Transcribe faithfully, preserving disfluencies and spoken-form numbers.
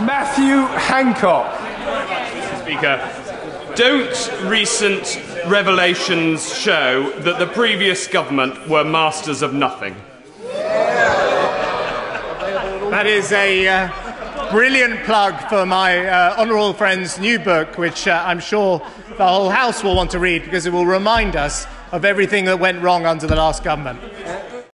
Matthew Hancock. Mister Speaker, don't recent revelations show that the previous government were masters of nothing? That is a uh, brilliant plug for my uh, honourable friend's new book, which uh, I'm sure the whole House will want to read because it will remind us of everything that went wrong under the last government.